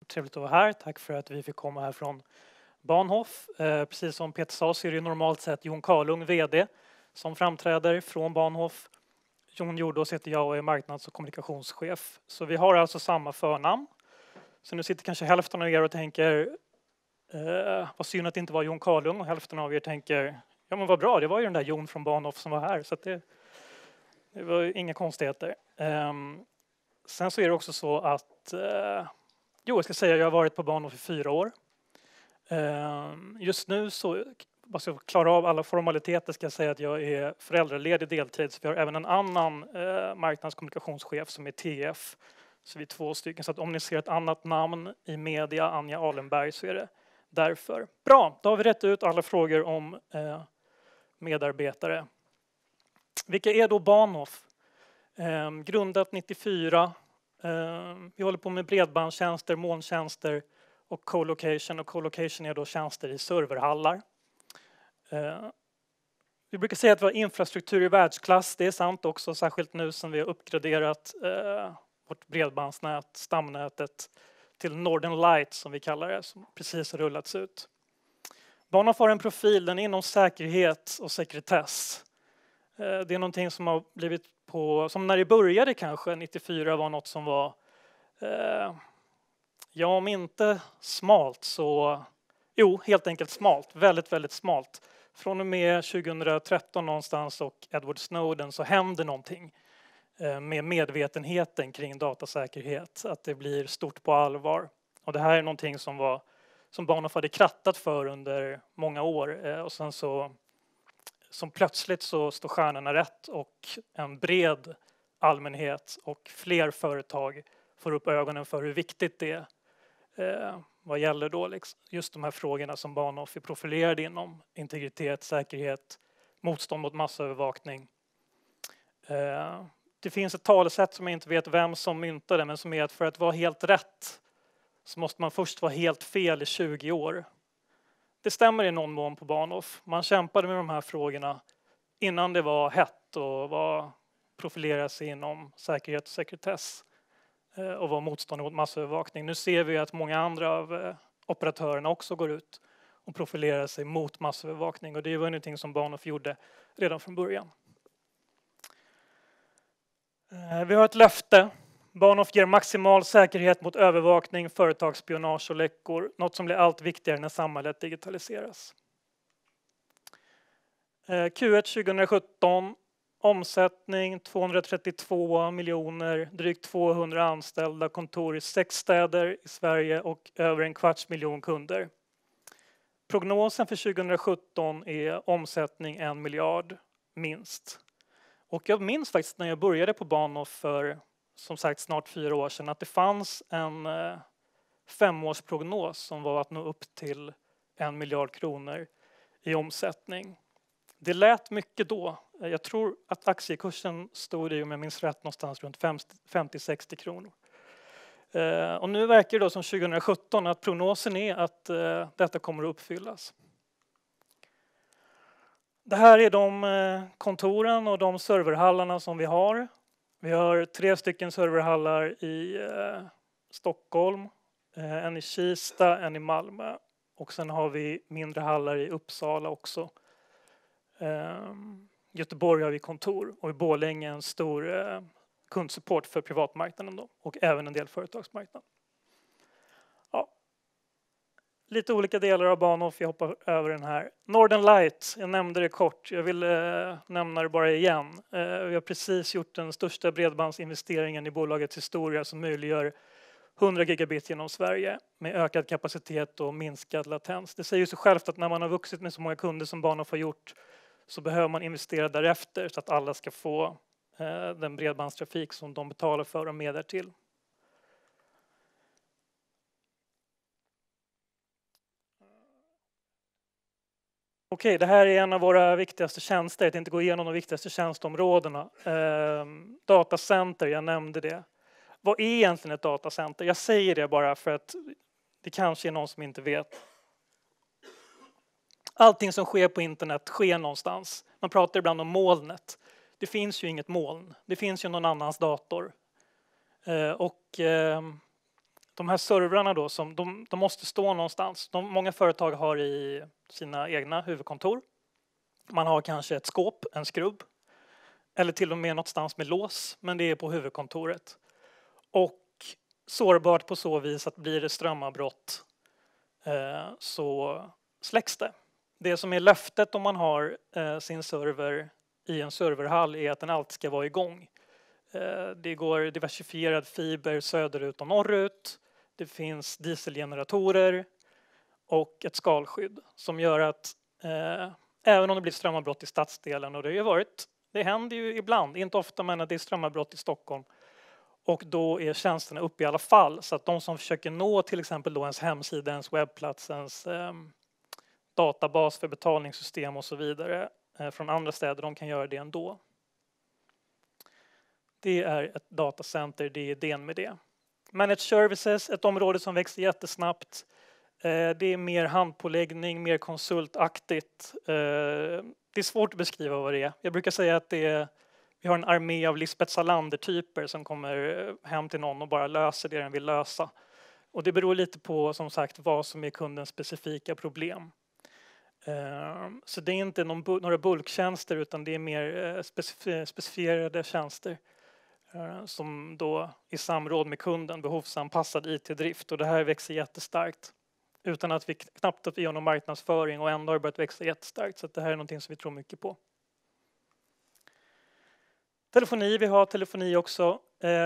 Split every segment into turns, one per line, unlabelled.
Trevligt att vara här. Tack för att vi fick komma här från Bahnhof. Precis som Peter sa så är det normalt sett Jon Karlung, vd, som framträder från Bahnhof. Jon Jordås heter jag och är marknads- och kommunikationschef. Så vi har alltså samma förnamn. Så nu sitter kanske hälften av er och tänker vad synd att det inte var Jon Karlung, och hälften av er tänker ja men vad bra, det var ju den där Jon från Bahnhof som var här. Så att det var inga konstigheter. Sen så är det också så att jag ska säga att jag har varit på Bahnhof i 4 år. Just nu så bara så jag klarar av alla formaliteter ska jag säga att jag är föräldraledig deltid. Så vi har även en annan marknadskommunikationschef som är TF. Så vi är 2 stycken. Så att om ni ser ett annat namn i media, Anja Alenberg, så är det därför. Bra, då har vi rätt ut alla frågor om medarbetare. Vilka är då Bahnhof? Grundat 94. Vi håller på med bredbandstjänster, molntjänster och co-location. Och co-location är då tjänster i serverhallar. Vi brukar säga att vi har infrastruktur i världsklass. Det är sant också, särskilt nu som vi har uppgraderat vårt bredbandsnät, stamnätet, till Northern Light som vi kallar det, som precis har rullats ut. Bahnhof har en profil, den är inom säkerhet och sekretess. Det är någonting som har blivit som när det började kanske 94 var något som var ja om inte smalt så helt enkelt smalt, väldigt väldigt smalt. Från och med 2013 någonstans och Edward Snowden så händer någonting med medvetenheten kring datasäkerhet, att det blir stort på allvar. Och det här är någonting som Bahnhof hade krattat för under många år och sen så som plötsligt så står stjärnorna rätt och en bred allmänhet och fler företag får upp ögonen för hur viktigt det är vad gäller då liksom just de här frågorna som Bahnhof är profilerad inom: integritet, säkerhet, motstånd mot massövervakning. Det finns ett talesätt som jag inte vet vem som myntade, men som är att för att vara helt rätt så måste man först vara helt fel i 20 år. Det stämmer i någon mån på Bahnhof. Man kämpade med de här frågorna innan det var hett och profilerade sig inom säkerhet och sekretess och var motståndare mot massövervakning. Nu ser vi att många andra av operatörerna också går ut och profilerar sig mot massövervakning, och det var någonting som Bahnhof gjorde redan från början. Vi har ett löfte. Bahnhof ger maximal säkerhet mot övervakning, företagsspionage och läckor. Något som blir allt viktigare när samhället digitaliseras. Q1 2017, omsättning 232 miljoner, drygt 200 anställda, kontor i 6 städer i Sverige och över 250 000 kunder. Prognosen för 2017 är omsättning 1 miljard minst. Och jag minns faktiskt när jag började på Bahnhof för som sagt snart 4 år sedan att det fanns en 5-årsprognos som var att nå upp till 1 miljard kronor i omsättning. Det lät mycket då. Jag tror att aktiekursen stod i, om jag minns rätt, någonstans runt 50-60 kronor. Och nu verkar det då som 2017 att prognosen är att detta kommer att uppfyllas. Det här är de kontoren och de serverhallarna som vi har. Vi har 3 stycken serverhallar i Stockholm, en i Kista, en i Malmö. Och sen har vi mindre hallar i Uppsala också. Göteborg har vi kontor, och i Borlänge en stor kundsupport för privatmarknaden då, och även en del företagsmarknad. Ja. Lite olika delar av Bahnhof, jag hoppar över den här. Northern Light, jag nämnde det kort, jag vill nämna det bara igen. Vi har precis gjort den största bredbandsinvesteringen i bolagets historia som möjliggör 100 gigabit genom Sverige med ökad kapacitet och minskad latens. Det säger sig självt att när man har vuxit med så många kunder som Bahnhof har gjort så behöver man investera därefter så att alla ska få den bredbandstrafik som de betalar för och medar till. Okej, det här är en av våra viktigaste tjänster. Jag tänkte gå igenom de viktigaste tjänsteområdena. Datacenter, jag nämnde det. Vad är egentligen ett datacenter? Jag säger det bara för att det kanske är någon som inte vet. Allting som sker på internet sker någonstans. Man pratar ibland om molnet. Det finns ju inget moln. Det finns ju någon annans dator. Och De här servrarna då, de måste stå någonstans. Många företag har i sina egna huvudkontor. Man har kanske ett skåp, en skrubb. Eller till och med någonstans med lås, men det är på huvudkontoret. Och sårbart på så vis att blir det strömavbrott så släcks det. Det som är löftet om man har sin server i en serverhall är att den alltid ska vara igång. Det går diversifierad fiber söderut och norrut. Det finns dieselgeneratorer och ett skalskydd som gör att även om det blir strömavbrott i stadsdelen, och det händer ju ibland, inte ofta, men att det är strömavbrott i Stockholm, och då är tjänsterna uppe i alla fall, så att de som försöker nå till exempel då ens hemsida, ens webbplats, ens databas för betalningssystem och så vidare från andra städer, de kan göra det ändå. Det är ett datacenter, det är idén med det. Managed Services, ett område som växer jättesnabbt. Det är mer handpåläggning, mer konsultaktigt. Det är svårt att beskriva vad det är. Jag brukar säga att vi har en armé av Lisbeth Salander-typer som kommer hem till någon och bara löser det den vill lösa. Och det beror lite på, som sagt, vad som är kundens specifika problem. Så det är inte några bulktjänster, utan det är mer specifierade tjänster som då i samråd med kunden behovsanpassad IT-drift. Och det här växer jättestarkt utan att vi knappt gör någon marknadsföring, och ändå har det börjat växa jättestarkt. Så det här är någonting som vi tror mycket på. Telefoni, vi har telefoni också.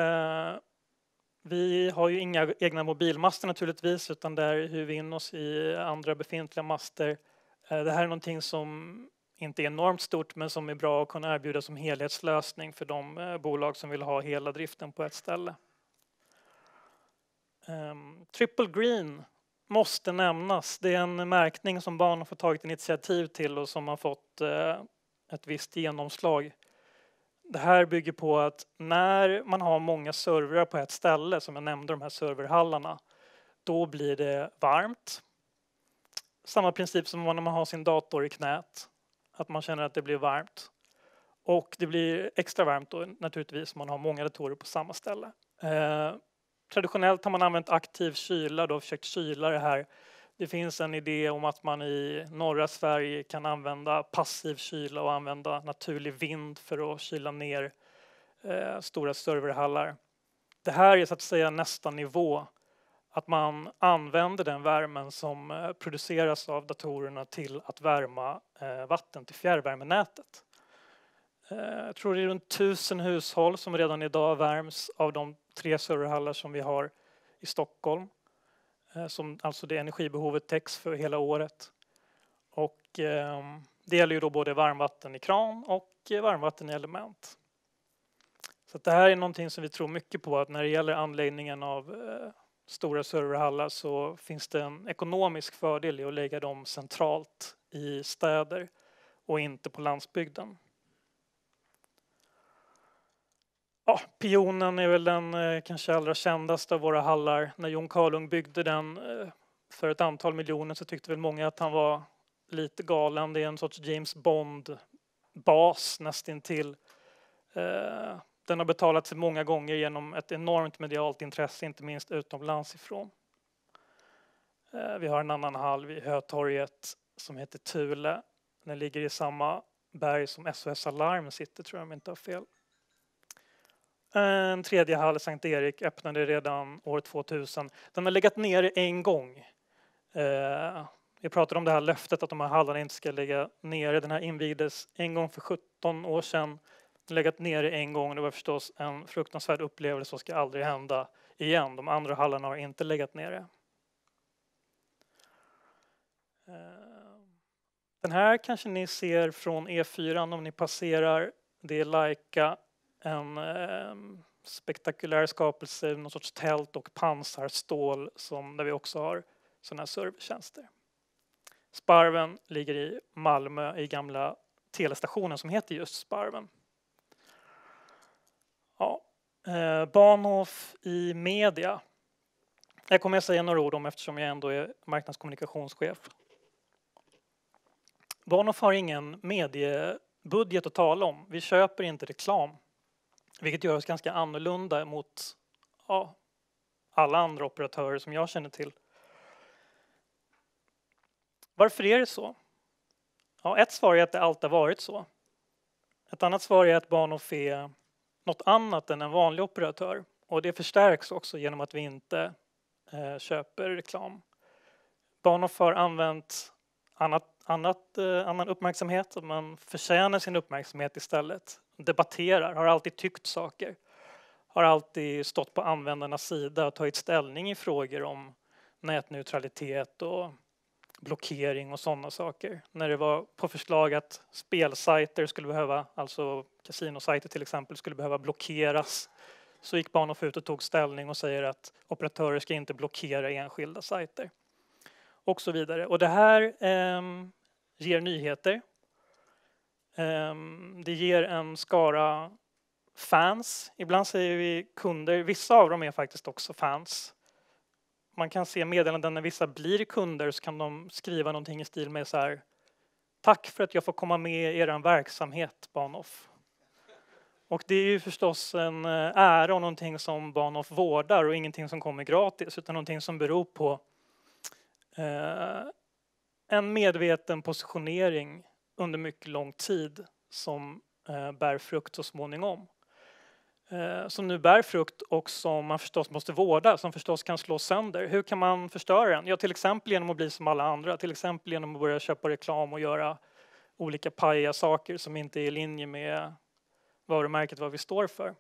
Vi har ju inga egna mobilmaster naturligtvis, utan där hyr vi in oss i andra befintliga master. Det här är någonting som inte är enormt stort, men som är bra att kunna erbjuda som helhetslösning för de bolag som vill ha hela driften på ett ställe. Triple Green måste nämnas. Det är en märkning som barn har fått tagit initiativ till och som har fått ett visst genomslag. Det här bygger på att när man har många servrar på ett ställe, som jag nämnde, de här serverhallarna, då blir det varmt. Samma princip som när man har sin dator i knät, att man känner att det blir varmt. Och det blir extra varmt då naturligtvis om man har många datorer på samma ställe. Traditionellt har man använt aktiv kyla och försökt kyla det här. Det finns en idé om att man i norra Sverige kan använda passiv kyla och använda naturlig vind för att kyla ner stora serverhallar. Det här är så att säga nästa nivå. Att man använder den värmen som produceras av datorerna till att värma vatten till fjärrvärmenätet. Jag tror det är runt 1000 hushåll som redan idag värms av de 3 serverhallar som vi har i Stockholm. Som alltså det energibehovet täcks för hela året. Och det gäller ju då både varmvatten i kran och varmvatten i element. Så att det här är någonting som vi tror mycket på, att när det gäller anläggningen av stora serverhallar så finns det en ekonomisk fördel i att lägga dem centralt i städer och inte på landsbygden. Ja, Pionen är väl den kanske allra kändaste av våra hallar. När Jon Karlung byggde den för ett antal miljoner så tyckte väl många att han var lite galen. Det är en sorts James Bond-bas nästintill. Den har betalat sig många gånger genom ett enormt medialt intresse, inte minst utomlands ifrån. Vi har en annan hall vid Hötorget som heter Thule. Den ligger i samma berg som SOS Alarm sitter, tror jag om jag inte har fel. En tredje hall, Sankt Erik, öppnade redan år 2000. Den har legat nere en gång. Vi pratade om det här löftet att de här hallarna inte ska ligga nere. Den här invigdes en gång för 17 år sedan. Den har legat nere en gång. Det var förstås en fruktansvärd upplevelse som ska aldrig hända igen. De andra hallarna har inte legat nere. Den här kanske ni ser från E4 om ni passerar. Det är Leica, en spektakulär skapelse, någon sorts tält och pansarstål där vi också har sådana här servertjänster. Sparven ligger i Malmö i gamla telestationen som heter just Sparven. Ja. Bahnhof i media. Jag kommer att säga några ord om eftersom jag ändå är marknadskommunikationschef. Bahnhof har ingen mediebudget att tala om. Vi köper inte reklam. Vilket gör oss ganska annorlunda mot alla andra operatörer som jag känner till. Varför är det så? Ja, ett svar är att det alltid har varit så. Ett annat svar är att Bahnhof är något annat än en vanlig operatör. Och det förstärks också genom att vi inte köper reklam. Bahnhof har använt annan uppmärksamhet. Man förtjänar sin uppmärksamhet istället. Debatterar, har alltid tyckt saker. Har alltid stått på användarnas sida och tagit ställning i frågor om nätneutralitet och blockering och sådana saker. När det var på förslag att spelsajter skulle behöva, alltså kasinosajter till exempel, skulle behöva blockeras, så gick Bahnhof ut och tog ställning och säger att operatörer ska inte blockera enskilda sajter. Och så vidare. Och det här ger nyheter. Det ger en skara fans. Ibland säger vi kunder. Vissa av dem är faktiskt också fans. Man kan se meddelanden när vissa blir kunder, så kan de skriva någonting i stil med så här: tack för att jag får komma med i er verksamhet, Bahnhof. Och det är ju förstås en ära och någonting som Bahnhof vårdar, och ingenting som kommer gratis, utan någonting som beror på en medveten positionering under mycket lång tid som bär frukt så småningom. Som nu bär frukt och som man förstås måste vårda, som förstås kan slås sönder. Hur kan man förstöra den? Ja, till exempel genom att bli som alla andra. Till exempel genom att börja köpa reklam och göra olika paja saker som inte är i linje med varumärket, vad vi står för.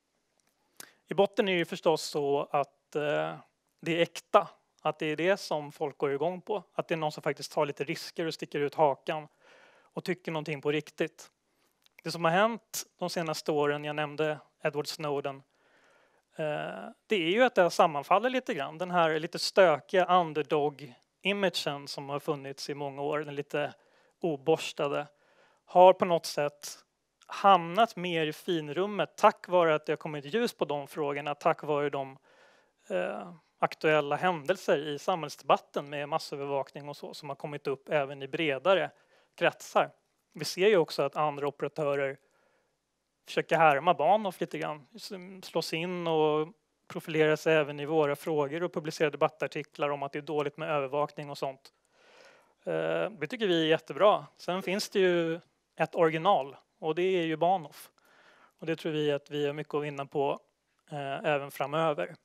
I botten är det förstås så att det är äkta. Att det är det som folk går igång på. Att det är någon som faktiskt tar lite risker och sticker ut hakan och tycker någonting på riktigt. Det som har hänt de senaste åren, jag nämnde Edward Snowden, det är ju att det sammanfaller lite grann. Den här lite stökiga underdog-imagen som har funnits i många år, den lite oborstade, har på något sätt hamnat mer i finrummet tack vare att det har kommit ljus på de frågorna, tack vare de aktuella händelser i samhällsdebatten med massövervakning och så som har kommit upp även i bredare kretsar. Vi ser ju också att andra operatörer försöker härma Bahnhof lite grann, slås in och profilera sig även i våra frågor och publicera debattartiklar om att det är dåligt med övervakning och sånt. Det tycker vi är jättebra. Sen finns det ju ett original, och det är ju Bahnhof. Och det tror vi att vi har mycket att vinna på även framöver.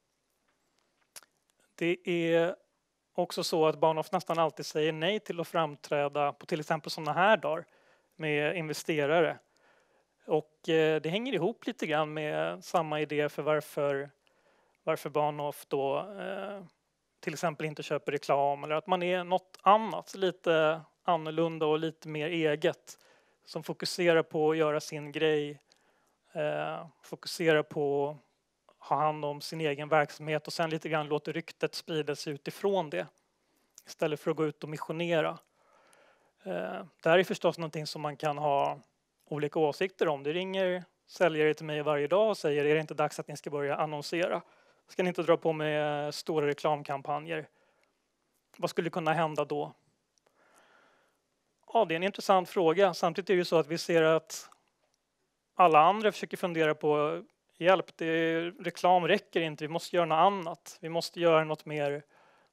Det är också så att Bahnhof nästan alltid säger nej till att framträda på till exempel sådana här dagar med investerare. Och det hänger ihop lite grann med samma idé för varför Bahnhof då till exempel inte köper reklam, eller att man är något annat, lite annorlunda och lite mer eget, som fokuserar på att göra sin grej, fokuserar på att ha hand om sin egen verksamhet och sen lite grann låter ryktet spridas utifrån det istället för att gå ut och missionera. Det här är förstås någonting som man kan ha olika åsikter om. Det ringer säljare till mig varje dag och säger: är det inte dags att ni ska börja annonsera? Ska ni inte dra på med stora reklamkampanjer? Vad skulle kunna hända då? Ja, det är en intressant fråga. Samtidigt är det ju så att vi ser att alla andra försöker fundera på hjälp. Reklam räcker inte, vi måste göra något annat. Vi måste göra något mer.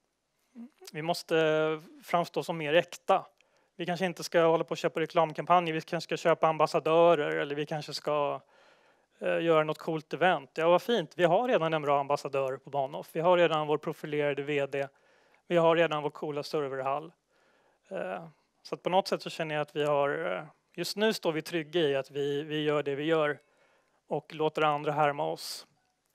Vi måste framstå som mer äkta. Vi kanske inte ska hålla på och köpa reklamkampanjer, vi kanske ska köpa ambassadörer, eller vi kanske ska göra något coolt event. Ja, vad fint. Vi har redan en bra ambassadör på Bahnhof. Vi har redan vår profilerade vd. Vi har redan vår coola serverhall. Så att på något sätt så känner jag att vi har, just nu står vi trygga i att vi gör det vi gör och låter andra härma oss.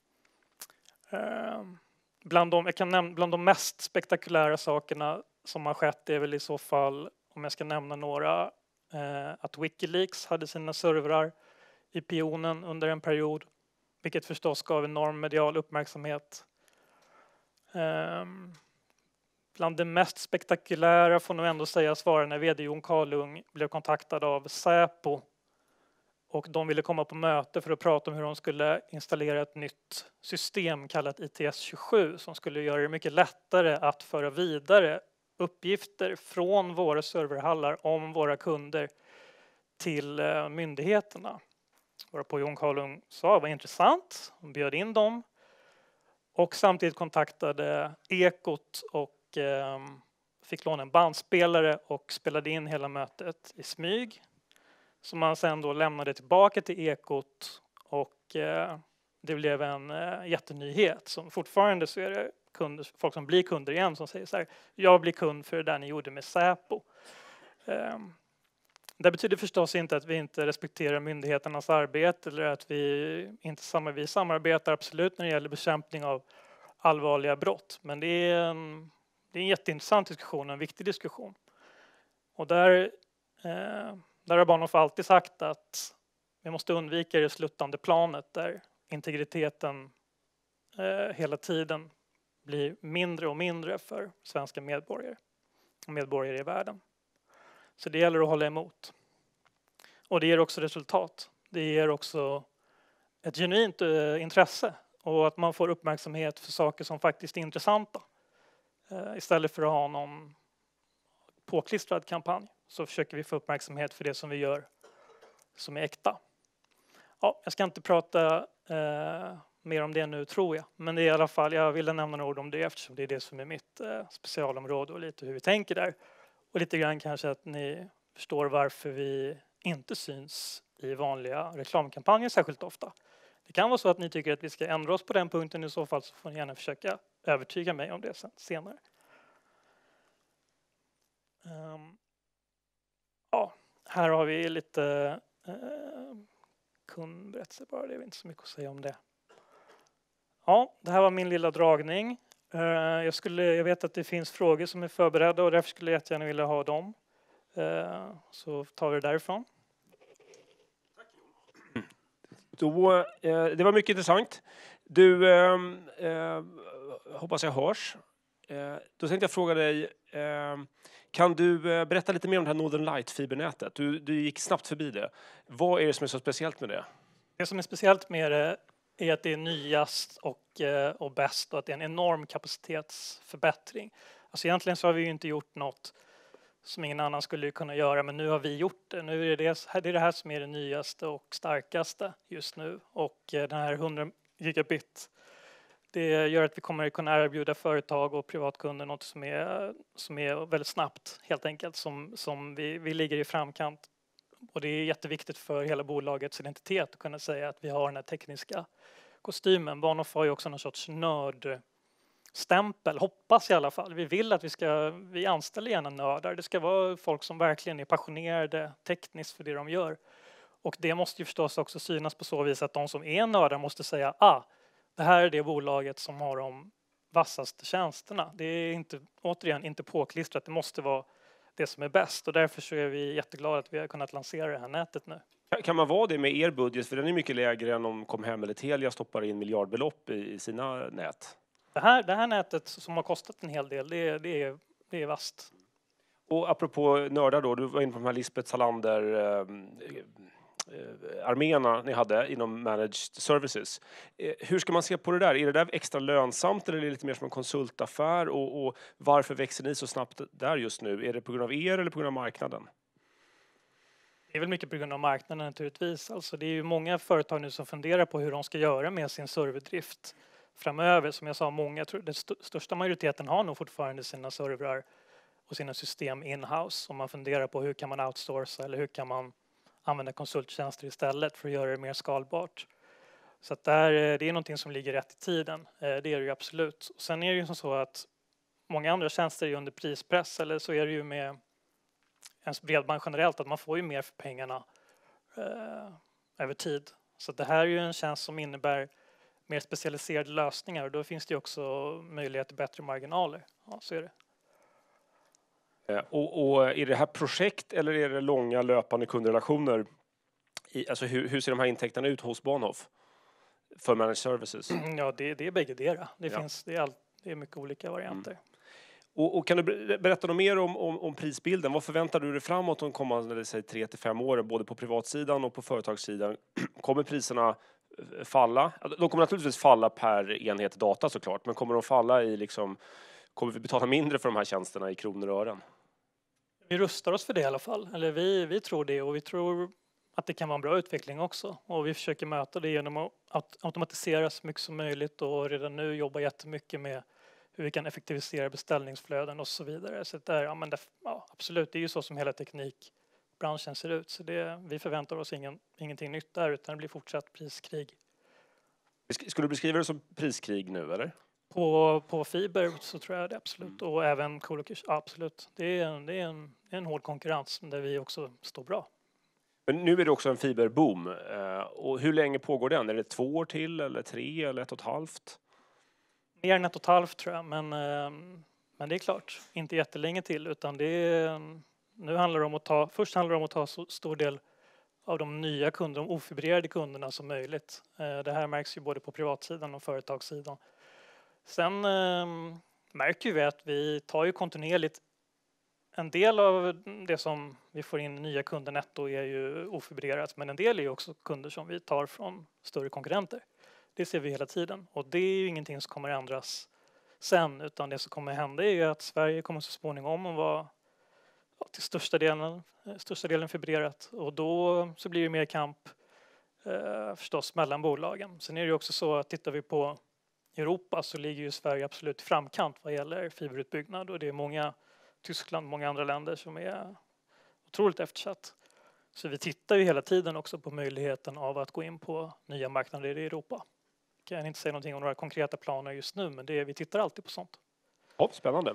Bland de mest spektakulära sakerna som har skett är väl i så fall, om jag ska nämna några, att Wikileaks hade sina servrar i Pionen under en period, vilket förstås gav enorm medial uppmärksamhet. Bland det mest spektakulära får nog ändå sägas vara när vd Jon Karlung blev kontaktad av Säpo och de ville komma på möte för att prata om hur de skulle installera ett nytt system kallat ITS-27 som skulle göra det mycket lättare att föra vidare uppgifter från våra serverhallar om våra kunder till myndigheterna. Varpå Jon Karlung sa: vad intressant, och bjöd in dem. Och samtidigt kontaktade Ekot och fick låna en bandspelare och spelade in hela mötet i smyg. Som man sen då lämnade tillbaka till Ekot och det blev en jättenyhet. Som fortfarande så är det kunder, folk som blir kunder igen som säger så här: jag blir kund för det där ni gjorde med Säpo. Det betyder förstås inte att vi inte respekterar myndigheternas arbete eller att vi samarbetar absolut när det gäller bekämpning av allvarliga brott. Men det är en jätteintressant diskussion, en viktig diskussion. Och där har Bahnhof alltid sagt att vi måste undvika det sluttande planet där integriteten hela tiden blir mindre och mindre för svenska medborgare och medborgare i världen. Så det gäller att hålla emot. Och det ger också resultat. Det ger också ett genuint intresse och att man får uppmärksamhet för saker som faktiskt är intressanta. Istället för att ha någon påklistrad kampanj så försöker vi få uppmärksamhet för det som vi gör som är äkta. Ja, jag ska inte prata mer om det nu tror jag. Men det är i alla fall, jag ville nämna några ord om det eftersom det är det som är mitt specialområde och lite hur vi tänker där. Och lite grann kanske att ni förstår varför vi inte syns i vanliga reklamkampanjer särskilt ofta. Det kan vara så att ni tycker att vi ska ändra oss på den punkten. I så fall så får ni gärna försöka övertyga mig om det senare. Ja, här har vi lite kundberättelse bara. Det är inte så mycket att säga om det. Ja, det här var min lilla dragning. Jag vet att det finns frågor som är förberedda och därför skulle jag jättegärna vilja ha dem. Så tar vi det därifrån.
Det var mycket intressant. Du, hoppas jag hörs. Då tänkte jag fråga dig, kan du berätta lite mer om det här Northern Light-fibernätet? Du gick snabbt förbi det. Vad är det som är så speciellt med det?
Det som är speciellt med det är att det är nyast och bäst och att det är en enorm kapacitetsförbättring. Alltså egentligen så har vi ju inte gjort något som ingen annan skulle kunna göra, men nu har vi gjort det. Nu är det här som är det nyaste och starkaste just nu. Och den här 100 gigabit, det gör att vi kommer att kunna erbjuda företag och privatkunder något som är väldigt snabbt helt enkelt. Som vi ligger i framkant. Och det är jätteviktigt för hela bolagets identitet att kunna säga att vi har den här tekniska kostymen. Bahnhof har ju också någon sorts nördstämpel, hoppas i alla fall. Vi vill att vi anställer gärna nördar. Det ska vara folk som verkligen är passionerade tekniskt för det de gör. Och det måste ju förstås också synas på så vis att de som är nördar måste säga det här är det bolaget som har de vassaste tjänsterna. Det är inte påklistrat, det måste vara det som är bäst. Och därför så är vi jätteglada att vi har kunnat lansera det här nätet nu.
Kan man vara det med er budget? För den är mycket lägre än om Comhem eller Telia stoppar in miljardbelopp i sina nät.
Det här nätet som har kostat en hel del, det är vast.
Och apropå nördar då, du var inne på de här Lisbeth Salander arméerna ni hade inom managed services. Hur ska man se på det där? Är det där extra lönsamt eller är det lite mer som en konsultaffär? Och varför växer ni så snabbt där just nu? Är det på grund av er eller på grund av marknaden?
Det är väl mycket på grund av marknaden naturligtvis. Alltså det är ju många företag nu som funderar på hur de ska göra med sin serverdrift framöver. Som jag sa, den största majoriteten har nog fortfarande sina servrar och sina system in-house. Om man funderar på hur kan man outsourca eller hur kan man använda konsulttjänster istället för att göra det mer skalbart. Så att det är någonting som ligger rätt i tiden. Det är det ju absolut. Sen är det ju som så att många andra tjänster är under prispress, eller så är det ju med ens bredband generellt att man får ju mer för pengarna över tid. Så det här är ju en tjänst som innebär mer specialiserade lösningar och då finns det ju också möjlighet till bättre marginaler. Ja, så är det.
Och är det här projekt eller är det långa löpande kundrelationer? Alltså hur ser de här intäkterna ut hos Bahnhof för managed services?
Ja, det är bäggedera. Det är mycket olika varianter.
Och kan du berätta något mer om prisbilden? Vad förväntar du dig framåt de kommande 3-5 åren, både på privatsidan och på företagssidan? Kommer priserna falla? De kommer naturligtvis falla per enhet data såklart, men kommer de falla i kommer vi betala mindre för de här tjänsterna i kronor och ören?
Vi rustar oss för det i alla fall. Eller vi tror det och vi tror att det kan vara en bra utveckling också. Och vi försöker möta det genom att automatisera så mycket som möjligt och redan nu jobba jättemycket med hur vi kan effektivisera beställningsflöden och så vidare. Så där, absolut, det är ju så som hela teknikbranschen ser ut. Så vi förväntar oss ingenting nytt där, utan det blir fortsatt priskrig.
Skulle du beskriva det som priskrig nu, eller?
På fiber så tror jag det absolut. Och även colocation, absolut. Det är en hård konkurrens där vi också står bra.
Men nu är det också en fiberboom. Och hur länge pågår den? Är det 2 år till, eller 3, eller 1,5?
Mer än 1,5 tror jag, men det är klart, inte jättelänge till, utan nu handlar det om att ta så stor del av de nya kunderna, de ofibrerade kunderna som möjligt. Det här märks ju både på privatsidan och företagssidan. Sen märker vi att vi tar ju kontinuerligt en del av det som vi får in nya kunder netto är ju ofibrerat, men en del är ju också kunder som vi tar från större konkurrenter. Det ser vi hela tiden och det är ju ingenting som kommer ändras sen, utan det som kommer hända är ju att Sverige kommer så småningom att vara till största delen fibrerat, och då så blir det mer kamp förstås mellan bolagen. Sen är det ju också så att tittar vi på Europa så ligger ju Sverige absolut i framkant vad gäller fiberutbyggnad, och det är Tyskland, många andra länder som är otroligt eftersatt. Så vi tittar ju hela tiden också på möjligheten av att gå in på nya marknader i Europa. Jag kan inte säga någonting om några konkreta planer just nu, men vi tittar alltid på sånt.
Ja, spännande.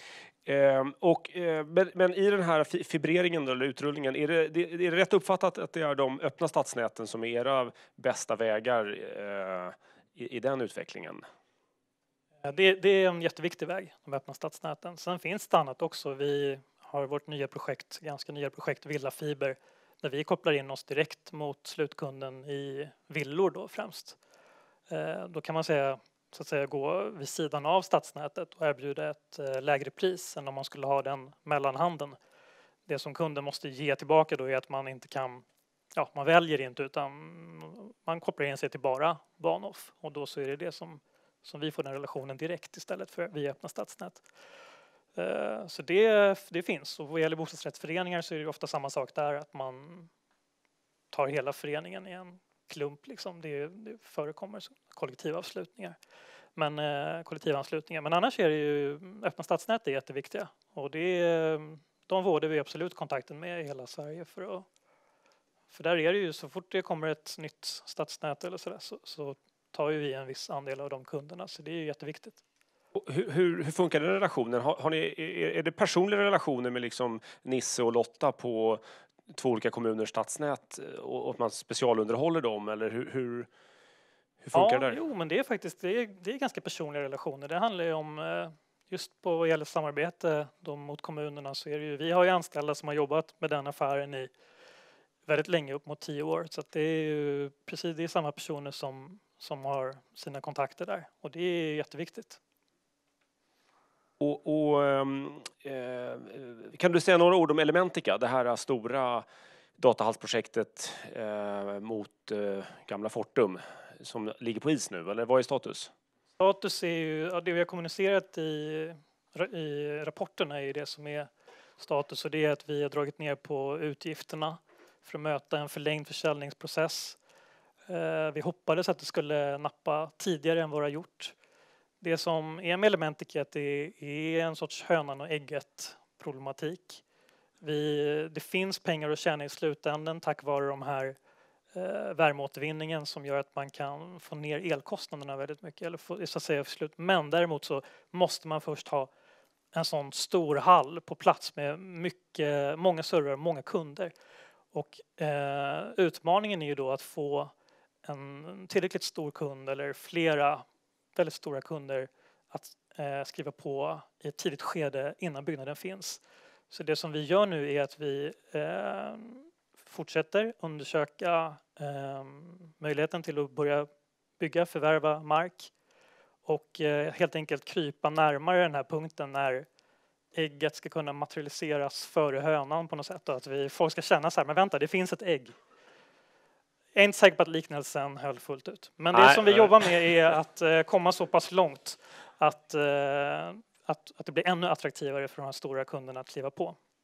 Men i den här fibreringen eller utrullningen, är det rätt uppfattat att det är de öppna stadsnäten som är era bästa vägar i den utvecklingen?
Det är en jätteviktig väg, de öppna stadsnäten. Sen finns det annat också. Vi har vårt ganska nya projekt Villa Fiber, där vi kopplar in oss direkt mot slutkunden i villor då främst. Då kan man så att säga gå vid sidan av stadsnätet och erbjuda ett lägre pris än om man skulle ha den mellanhanden. Det som kunden måste ge tillbaka då är att man inte kan, man väljer inte, utan man kopplar in sig till bara Bahnhof, och då så är det som vi får den relationen direkt istället för via öppna stadsnät. Så det finns, och vad gäller bostadsrättsföreningar så är det ofta samma sak där, att man tar hela föreningen i en klump liksom. Det förekommer kollektivanslutningar. Men annars är det ju öppna stadsnät är jätteviktiga, och de vårdar vi absolut kontakten med i hela Sverige för där är det ju, så fort det kommer ett nytt stadsnät eller så tar ju vi en viss andel av de kunderna, så det är ju jätteviktigt.
Hur funkar den relationen? Är det personliga relationer med liksom Nisse och Lotta på 2 olika kommuners stadsnät och att man specialunderhåller dem, eller hur funkar det där?
Jo, men det är faktiskt det är ganska personliga relationer. Det handlar ju om just på vad gäller samarbete mot kommunerna, så är det ju, vi har ju anställda som har jobbat med den affären i väldigt länge, upp mot 10 år, så att det är ju precis det är samma personer som har sina kontakter där, och det är jätteviktigt.
Kan du säga några ord om Elementica, det här stora datahallsprojektet mot gamla Fortum som ligger på is nu, eller vad är status?
Status är ju, det vi har kommunicerat i rapporterna är ju det som är status, och det är att vi har dragit ner på utgifterna för att möta en förlängd försäljningsprocess. Vi hoppades att det skulle nappa tidigare än vad det har gjort. Det som är med Elementica är att det är en sorts hönan och ägget problematik. Det finns pengar att tjäna i slutändan tack vare de här värmeåtervinningen som gör att man kan få ner elkostnaderna väldigt mycket, eller så att säga för slut. Men däremot så måste man först ha en sån stor hall på plats med många servrar och många kunder. Och utmaningen är ju då att få en tillräckligt stor kund eller flera väldigt stora kunder att skriva på i ett tidigt skede innan byggnaden finns. Så det som vi gör nu är att vi fortsätter undersöka möjligheten till att börja förvärva mark och helt enkelt krypa närmare den här punkten när ägget ska kunna materialiseras före hönan på något sätt. Att folk ska känna så här, men vänta, det finns ett ägg. Jag är inte säker på att liknelsen höll fullt ut. Men det som vi jobbar med är att komma så pass långt att det blir ännu attraktivare för de här stora kunderna att kliva på.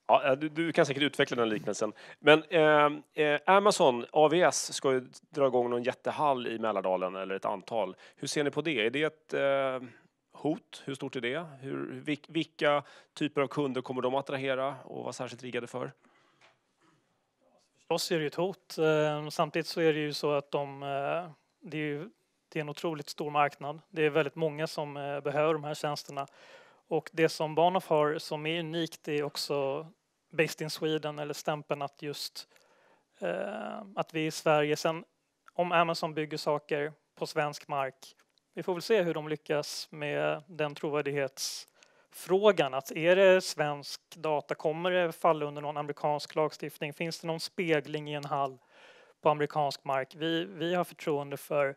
Ja, du kan säkert utveckla den liknelsen. Men Amazon, AVS, ska ju dra igång någon jättehall i Mälardalen, eller ett antal. Hur ser ni på det? Är det ett hot? Hur stort är det? Vilka typer av kunder kommer de att attrahera och vara särskilt riggade för?
Förstås är det ett hot. Samtidigt så är det ju så att det är en otroligt stor marknad. Det är väldigt många som behöver de här tjänsterna. Och det som Bahnhof har som är unikt är också Based in Sweden, eller stämpeln att just att vi i Sverige, sen om Amazon bygger saker på svensk mark, vi får väl se hur de lyckas med den trovärdighetsfrågan. Att är det svensk data, kommer det falla under någon amerikansk lagstiftning? Finns det någon spegling i en hall på amerikansk mark? Vi har förtroende för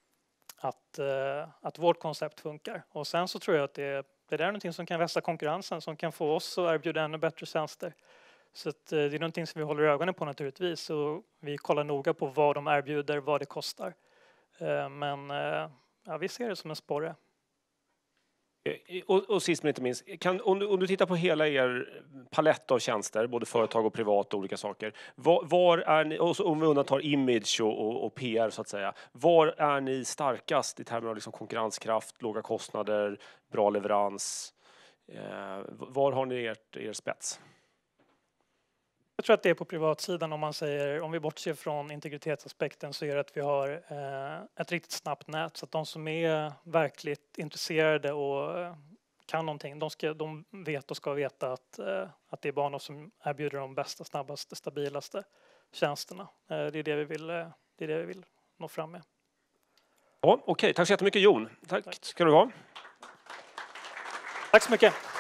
att vårt koncept funkar. Och sen så tror jag att det där är någonting som kan vässa konkurrensen, som kan få oss att erbjuda ännu bättre tjänster. Så att det är någonting som vi håller ögonen på naturligtvis. Och vi kollar noga på vad de erbjuder, vad det kostar. Men vi ser det som en sporre.
Och sist men inte minst, om du tittar på hela er palett av tjänster, både företag och privat och olika saker, var är ni, och om vi undantar image och PR så att säga, var är ni starkast i termer av liksom konkurrenskraft, låga kostnader, bra leverans? Var har ni er spets?
Jag tror att det är på privatsidan, om vi bortser från integritetsaspekten, så är det att vi har ett riktigt snabbt nät, så att de som är verkligt intresserade och kan någonting, de vet och ska veta att det är Bahnhof som erbjuder de bästa, snabbaste, stabilaste tjänsterna. Det är det vi vill nå fram med.
Ja, okej. Tack så jättemycket, Jon. Tack ska du ha.
Tack så mycket.